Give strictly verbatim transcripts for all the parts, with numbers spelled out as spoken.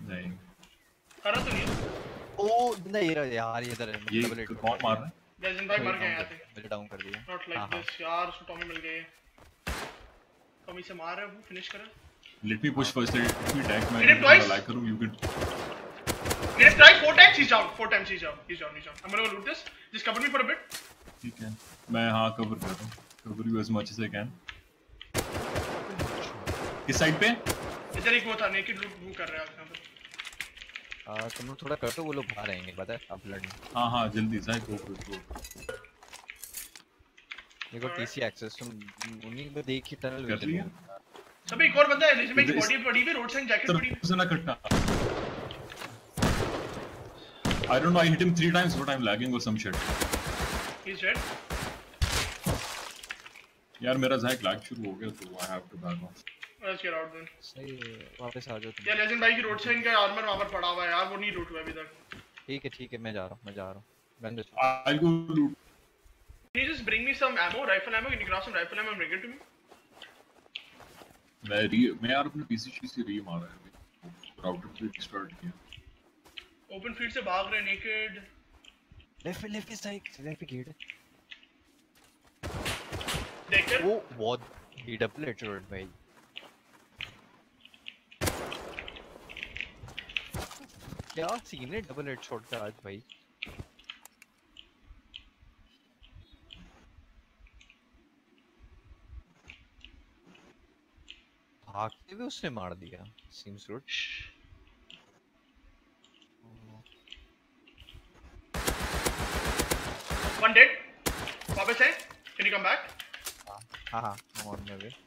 नहीं करा तो नहीं ओ बंदा ये रहा यार ये इधर है ये डबल एट कौन मार रहा है? लेजेंड भाई मर गए यहाँ पे मुझे डाउन कर दिया नॉट लाइक दिस यार उसको टॉमी मिल गए टॉमी से मार रहा है वो फिनिश करा let me push first let me tag मैं लाइक करूं you can Get him try four times, he's down. Four times he's down. He's down, he's down. I'm gonna go loot this. Just cover me for a bit. ठीक है मैं हाँ cover कर रहा हूँ cover you as much as I can किस side पे इधर एक वो था नेकेड लूट वो कर रहा है यहाँ पे आ तुम लोग थोड़ा कर दो वो लोग बाहर आएंगे पता है अब लड़ने हाँ हाँ जल्दी से गो गो गो मेरे को टीसी एक्सेस तुम उन्हीं को देख ही टनल कर लिया सभी एक और बंदा है जिसमें की बॉडी पड़ी है रोड साइड जैकेट पड़ी है उसने ना कटना I don't know I hit him three times but I'm lagging or some shit he's dead यार मेरा ज़ायक लैग शुरू हो गया तो I have to back off let's get out then सही वापस आ जाओ तुम यार लेजेंड भाई की रोड साइड का आर्मर वहां पर पड़ा हुआ है यार वो नहीं लूट हुआ अभी तक ठीक है ठीक है मैं जा रहा हूं मैं जा रहा हूं बंद I'll go loot Can you just bring me some ammo rifle ammo can you grab some rifle ammo and bring it to me मैं री मैं यार अपने पीसी से री मार रहा है राउटर पे स्टार्ट किया ओपन फील्ड से भाग रहे नेकेड left left side left gate देख कर वो बहुत ही डबल हेडशॉट भाई क्या सीन है डबल हेडशॉट का आज भाई भागते हुए उसने मार दिया सीम्स गुड One dead. वापस है. Can you come back? हाँ हाँ. I'm on my way.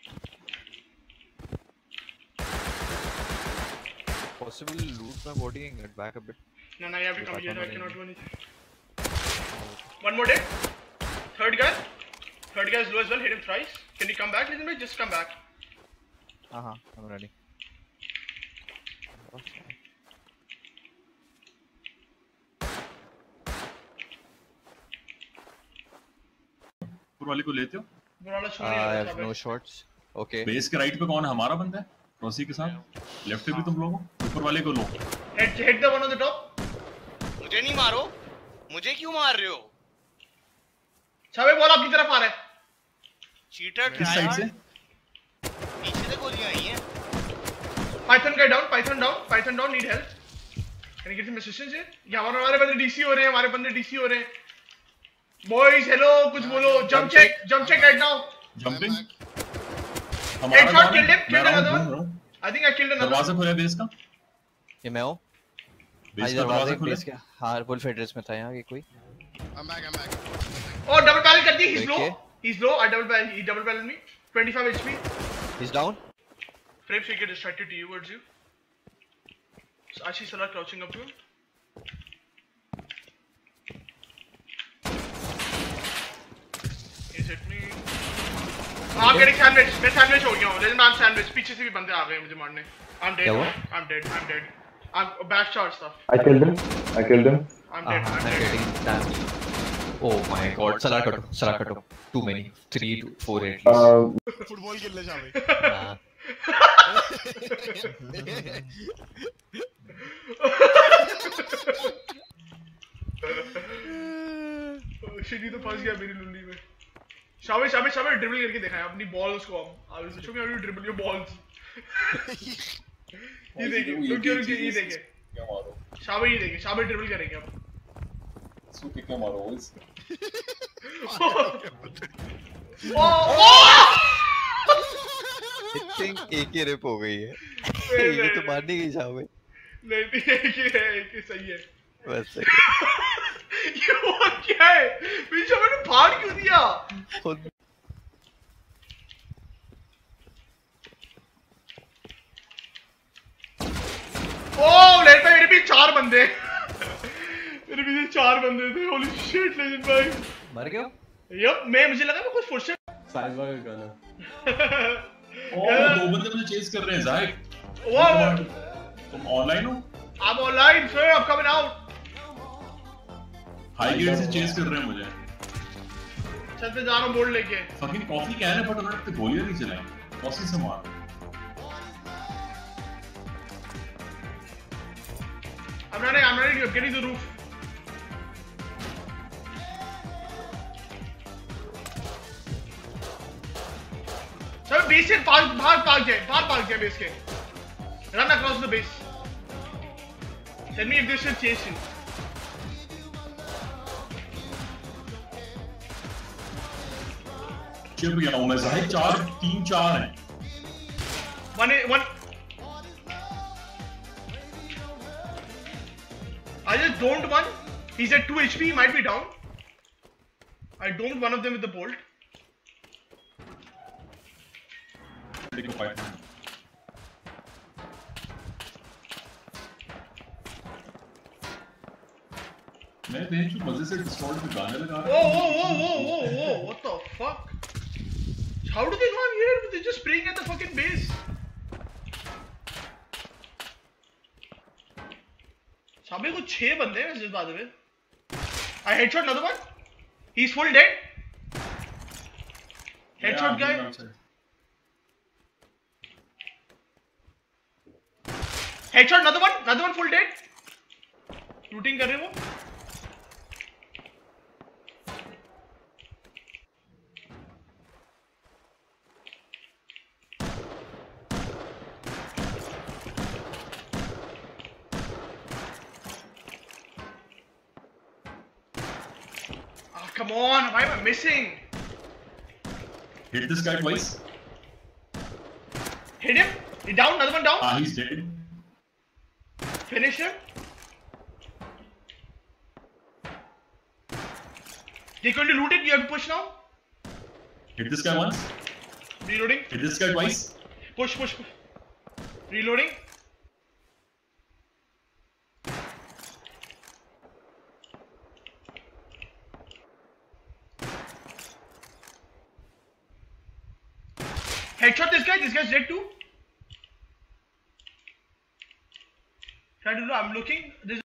Possible loot my body and get back a bit. No, no, you have to come here. I cannot do anything. One more dead. Third guy. Third guy is low as well. Hit him thrice. Can you come back, Little bit? Just come back. हाँ हाँ. I'm ready. वाले को लेते हो? वाला छोड़ I have no shots. Okay. Base के right पे कौन है? हमारा बंदा है रॉसी के साथ. लेफ्ट पे भी तुम लोग हो. ऊपर वाले को लो. Head hit the one on the top. मुझे नहीं मारो. मुझे क्यों मार रहे हो? छावे बॉल आपकी तरफ आ रहा है. चीटर किस साइड से? पीछे से गोलियां आई हैं. Python guy down. Python down. Python down. Need help. Can you get some assistance here? ये हमारे हमारे बंदे डीसी हो रहे हैं. हमारे बंदे डीसी हो रहे हैं. Boys, hello, कुछ बोलो. Jump check, jump check right now. Jumping. Headshot killed him. Killed another one. I think I killed another. दरवाजा खोला बेस का. ये मैं हूँ. बेस का दरवाजा खोला. हाँ, वुल्फ एड्रेस में था यहाँ ये कोई. I'm back, I'm back. Oh, double barrel कर दी. He's low. He's low. I double barrel. He double barrel me. twenty-five H P. He's down. Frames will get distracted to you, towards you. So Ashish Salah crouching up to him. He's hit me. I'm getting sandwich. मैं sandwich हो गया हूँ. Legend I'm sandwich. पीछे से भी बंदे आ गए मुझे मारने. I'm dead. I'm dead. I'm dead. I'm back shot stuff. I killed him. I killed him. I'm dead. I'm dead. Oh my God. Salah कटो. Salah कटो. Too many. Three, two, four, eight. Football खेलने जावे. हाँ. Shitty तो फंस गया मेरी लुल्ली में. शाबाश शाबाश शाबाश ड्रिबल करके दिखाया अपनी बॉल्स को. हम अब सोचो कि अभी ड्रिबल योर बॉल्स. ये देखिए रुकिए रुकिए ये देखिए क्या मारो. शाबाश ये देखिए शाबाश ड्रिबल करेंगे अब. इसको क्या मारो बॉल्स. ओ I think एक ही रिप हो गई है. ये तो मारने की जावे. नहीं नहीं एक ही है एक ही सही है. बस सही. ये वो क्या है? पीछे मैंने फाड़ क्यों दिया? खुद. ओह लेट पे मेरे पीछे चार बंदे. मेरे पीछे चार बंदे थे. होली शिट लेजेंड भाई. मर गया? यप मैं मुझे लगा मैं कुछ फुर्सत. साइज वाला गाना. ओ दो बंदे मुझे चेस कर रहे हैं ज़ाहिर. वो तुम ऑनलाइन हो? I'm online sir. I'm coming out. High gate से चेस कर रहे हैं मुझे. छत पे जा रहा हूँ बोर्ड लेके. फकिंग कॉफी क्या है बट उन्होंने पे गोलियां नहीं चलाई. कॉफी से मार. I'm running, I'm running, I'm getting the roof. Sir, base से बाहर बाहर भाग जाए, बाहर भाग जाए base के. Run across the base. Tell me if they still chase you. चिप गया हूँ मैं ज़ाहिर चार तीन चार हैं. One one. I just don't one. He's at two H P. He might be down. I don't one of them with the bolt. Take a fight. मैं देख चुप मजे से डिस्कॉर्ड पे गाने लगा रहा हूँ. Whoa whoa whoa whoa whoa whoa! What the fuck? How do they come here? They're just spraying at the fucking base. सामने कुछ छह बंदे हैं इस बात में. I headshot another one. He's full dead. Headshot guy. Headshot another one. Another one full dead. Looting कर रहे वो. Come on, why am I missing? Hit this guy twice. Hit him. He down. Another one down. Ah, he's dead. Finish him. They're going to loot it. You have to push now. Hit this guy once. Reloading. Hit this guy twice. Push, push, push. Reloading. Headshot this guy. This guy's dead too. I don't know. I'm looking. This